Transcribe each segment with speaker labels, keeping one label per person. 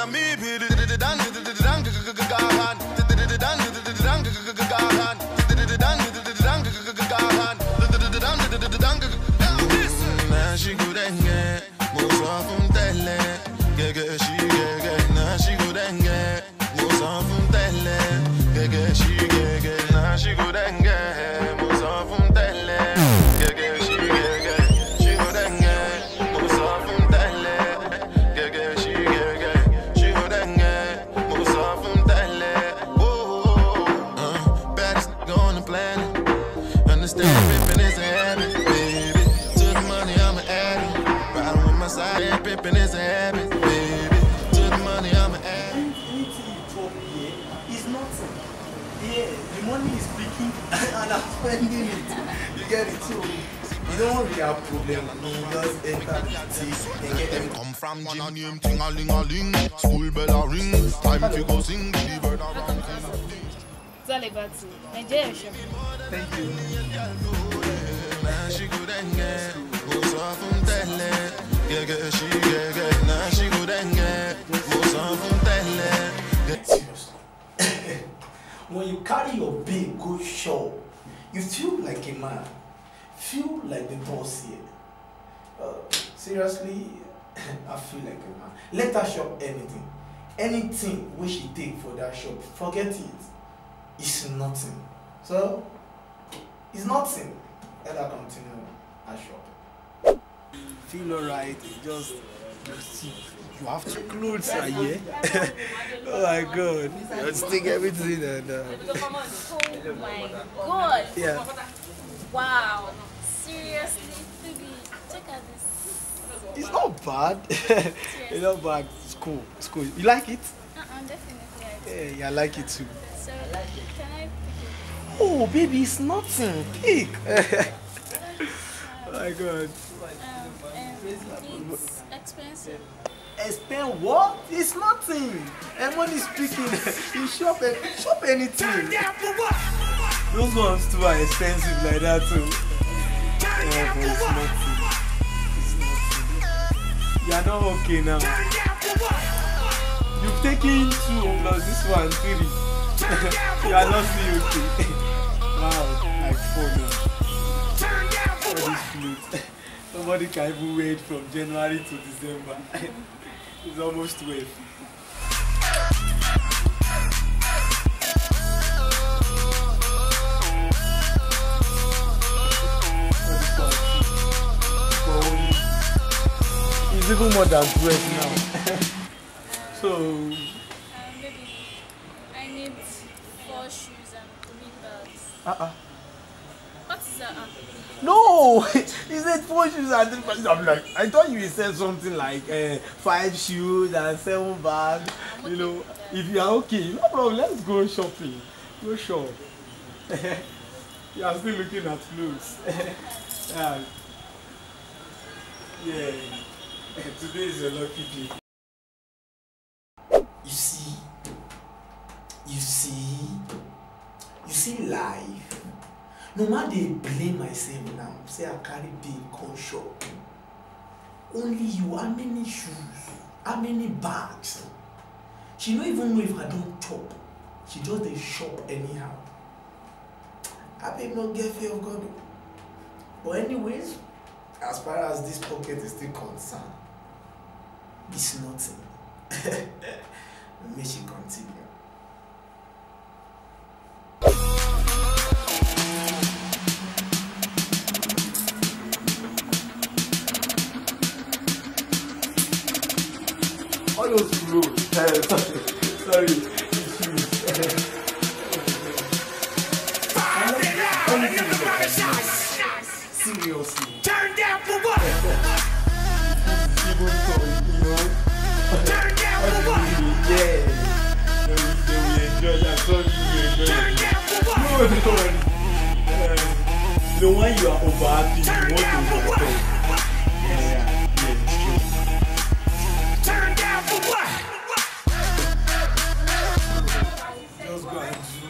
Speaker 1: Thank you. When you carry your big good show, you feel like a man, feel like the boss here. Seriously, I feel like a man. Let her shop anything we she take for that shop, forget it. It's nothing. So, it's nothing. Let her continue her shop. Feel alright, just see. You have to clothes right here. Oh my god. Let's take everything and
Speaker 2: oh my god.
Speaker 1: Yeah.
Speaker 2: Wow. Seriously, baby, check out this.
Speaker 1: It's not bad. It's not bad. It's cool. It's cool. You like it?
Speaker 2: Definitely.
Speaker 1: Yeah, I like it too.
Speaker 2: So, can I pick it?
Speaker 1: Oh, baby, it's nothing. Pick. Oh my god.
Speaker 2: It's expensive.
Speaker 1: Spend what? It's nothing. Everyone is speaking. You shop anything. Those ones too are expensive like that too. Yeah, but it's nothing. It's nothing. You are not okay now. You've taken 2 plus this one 3. You are not still okay. Wow, like 4 now. All these clothes. Nobody can even wait from January to December. It's almost 12. It's even more than 12 now. So,
Speaker 2: Baby, I need 4 shoes and 3 bags. What is that?
Speaker 1: No, he said 4 shoes and 3 bags. I'm like, I thought you said something like 5 shoes and 7 bags. You know, if you are okay, no problem. Let's go shopping. Go shop. You are still looking at clothes. Yeah. Yeah. Today is a lucky day. You see life. No matter they blame myself now, say I carry big gun shop. Only you, how many shoes? How many bags? She don't even know if I don't chop. She just dey shop anyhow. I may not get fear of God. But anyways, as far as this pocket is still concerned, it's nothing. May she continue. All those clothes, sorry, seriously.
Speaker 3: Turn down for what?
Speaker 1: People you know.
Speaker 3: Turn down for what?
Speaker 1: Yeah. They will enjoy that. So you enjoy
Speaker 3: Turn
Speaker 1: it.
Speaker 3: down for what?
Speaker 1: No. The one you are over happy, you want to overcome. Yeah, it's true.
Speaker 3: Turn down for what?
Speaker 1: Just go and do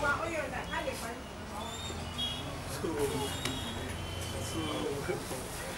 Speaker 1: the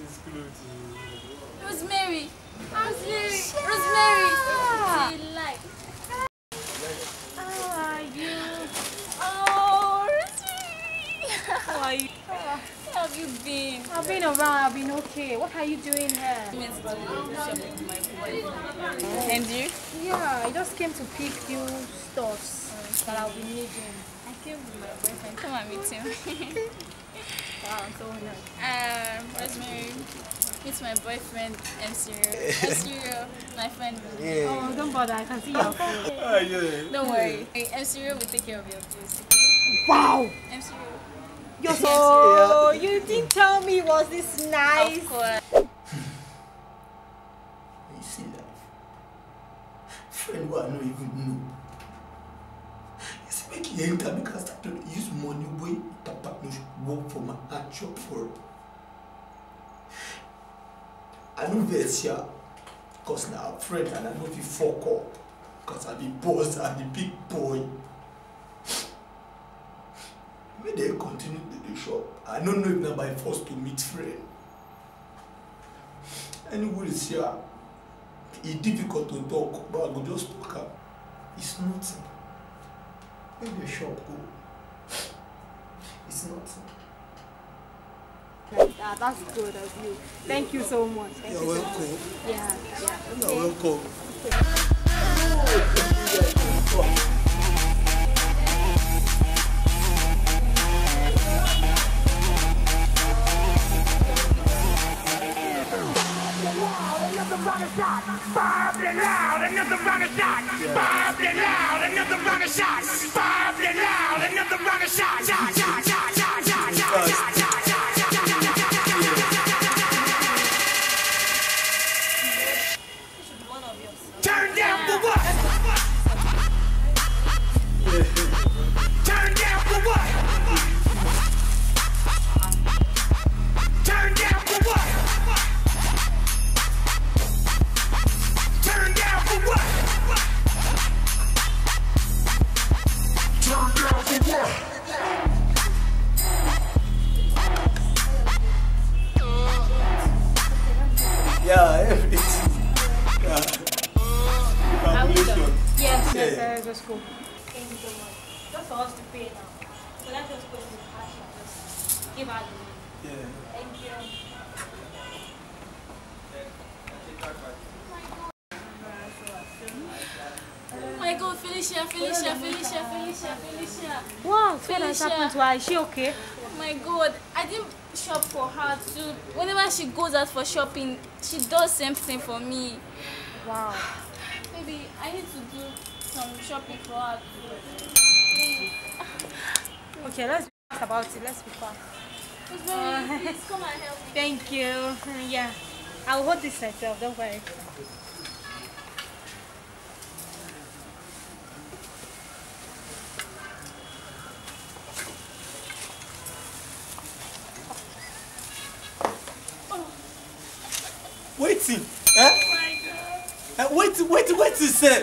Speaker 2: Rosemary. Rosemary. Delight.
Speaker 4: How are you?
Speaker 2: Oh, Rosemary.
Speaker 4: How are you?
Speaker 2: How have you been?
Speaker 4: I've been around, I've been okay. What are you doing here?
Speaker 2: I meant to shop with my boyfriend. And you?
Speaker 4: Yeah, I just came to pick few stuffs that I'll be needing.
Speaker 2: I came with my boyfriend. Come and meet him.
Speaker 4: Wow, so nice.
Speaker 2: Rosemary. Meet my boyfriend, M-Serial. M-Serial, my friend.
Speaker 1: Yeah.
Speaker 4: Oh, don't bother, I can see your phone.
Speaker 1: Yeah.
Speaker 2: Don't worry. M-Serial will take care of your bills.
Speaker 4: Wow!
Speaker 2: M-Serial.
Speaker 4: You're so... You didn't tell me it was this nice.
Speaker 2: Of course.
Speaker 1: You see life. Friend who I don't even know. You see, make you enter because I start to use money way Papa no work for my hand shop for. I know this here because now a friend and I know if you fuck up because I be boss, I be big boy. May they continue to the shop. I don't know if now by force to meet friend. Anyway, it's here. It's difficult to talk, but I go just talk up. It's nothing. Where the shop go? It's nothing.
Speaker 4: That's good of you. Thank you so much. Thank
Speaker 1: You're
Speaker 4: you so
Speaker 1: welcome.
Speaker 4: much. Yeah. Okay.
Speaker 1: You're welcome.
Speaker 3: Another round of shot. Five and loud. Another round of shot. Five and loud. Another round of shot. Five and loud. Another round of shot. Turn down for what? Turn down for what? Turn down for what? Turn down for what? Turn down for what?
Speaker 1: Yeah, everything. Yeah. Congratulations.
Speaker 4: Yes,
Speaker 1: Yeah.
Speaker 4: yes, let's go.
Speaker 2: Thank you so much. Just for us to pay now. So let's just put it in cash and just give her the money.
Speaker 1: Yeah.
Speaker 2: Thank you. Oh my God, Felicia.
Speaker 4: Wow, what has
Speaker 2: Felicia.
Speaker 4: happened to her? Is she okay?
Speaker 2: Oh my God, I didn't shop for her too. Whenever she goes out for shopping, she does same thing for me.
Speaker 4: Wow.
Speaker 2: Maybe I need to do some shopping for her too. Please.
Speaker 4: Okay, let's be fast about it. Let's be fast.
Speaker 2: Rosemary, please come and help me.
Speaker 4: Thank you. Yeah. I'll hold this myself, don't worry.
Speaker 1: Waiting. Eh?
Speaker 2: Oh my God.
Speaker 1: Wait, he said.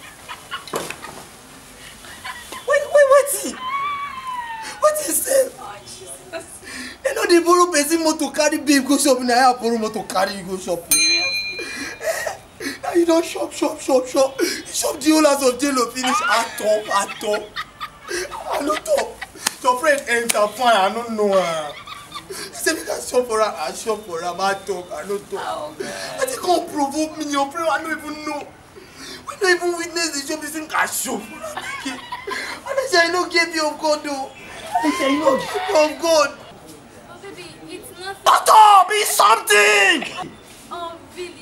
Speaker 1: Wait. What he said?
Speaker 2: Oh, Jesus.
Speaker 1: You know they borrow person motor carry babe go shopping. Now I borrow motor carry you go shopping. Now you don't shop. You shop the whole house of Jello finish at all. I no talk. Your friend enter fine. I don't know her. You say we can shop for her. I shop for her. I talk. I no talk.
Speaker 2: Oh, God.
Speaker 1: I think can't provoke me. Your friend I don't even know. We don't even witness the shop. You think I shop for her. And I say I no give you of God though. I say I no give you of God.
Speaker 2: Oh, baby, it's nothing.
Speaker 1: Shut up! Be something!
Speaker 2: Oh, Billy.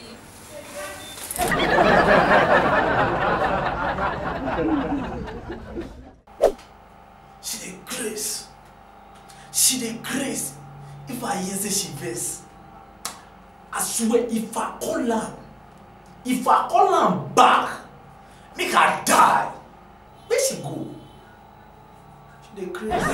Speaker 1: She dey grace. If I hear say she vex, I swear if I call am back, make her die. Where she go? She dey grace.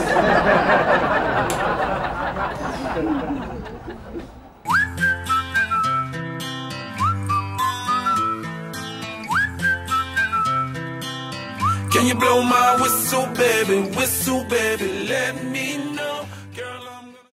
Speaker 3: Can you blow my whistle, baby? Whistle, baby, let me know.